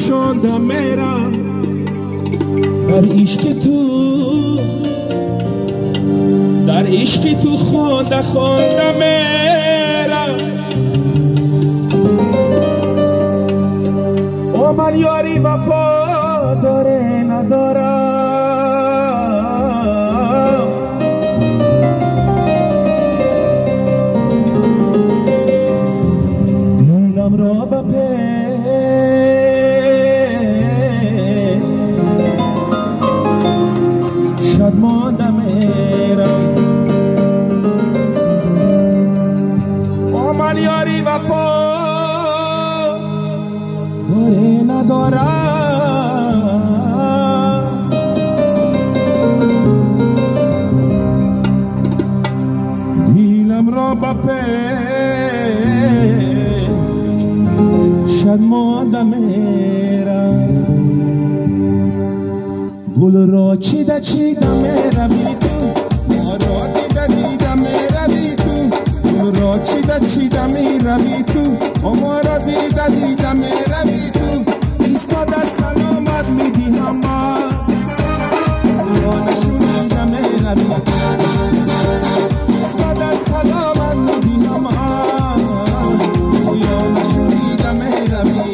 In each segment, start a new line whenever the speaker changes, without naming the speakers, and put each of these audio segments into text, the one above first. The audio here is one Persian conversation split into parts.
افشاندم میرم در عشق تو خونده میرم او من یاری وفا داره ندارم دلم را به شد مانده میرم او من یاری وفا داره ندارم دیلم را به شد مانده میرم گل را چیده میروی تو ما را دیده میروی تو گل را چیده میروی تو ما را دیده میروی تو ایستاده سلامت میدیم ما را نشونیده میروی ایستاده سلامت میدیم ما یا نشونیده میروی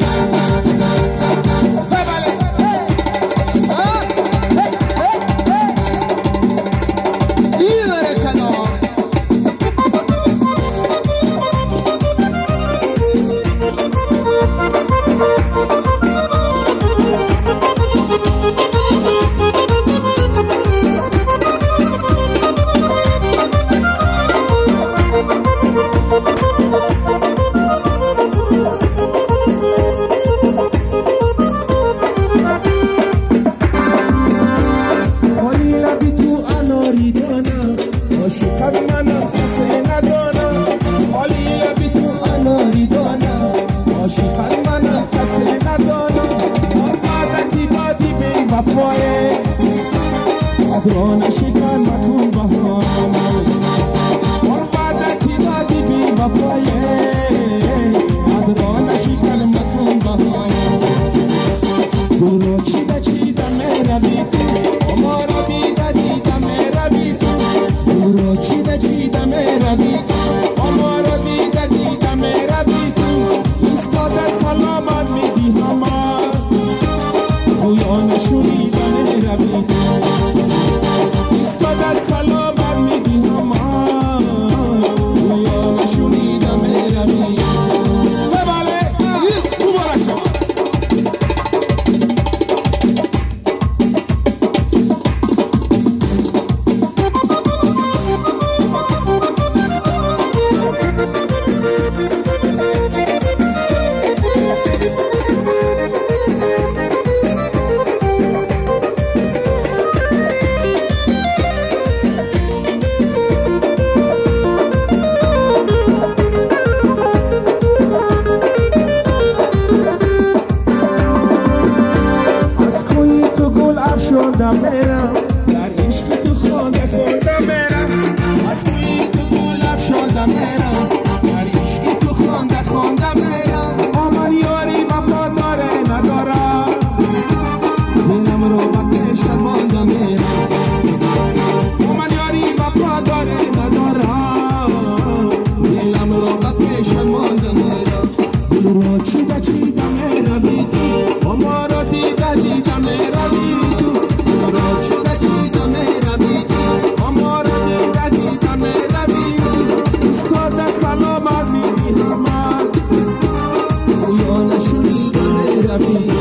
ادران شکن مکن بهانه قربانتی دادی بی وفایه ادران شکن مکن بهانه گروه چیده میروی تو ما را دیده میروی تو گروه چیده میروی ما را دیده میروی تو ایستاده سلامت میدی همه گویا نشونیده میروی سلامت میدی همه یا نشونیده میروی بله مبارک شد میرم در عشق تو خونده میرم از کوی تو گل افشانده میرم در عشق تو خونده میرم من یاری وفا داره ندارم دلم رو به پیش مانده میرم من یاری وفا داره ندارم دلم رو به پیش مانده میرم دل رو چیده میروی تو ما رو دیده میروی تو سلامت میدی همه یا نشونیده میروی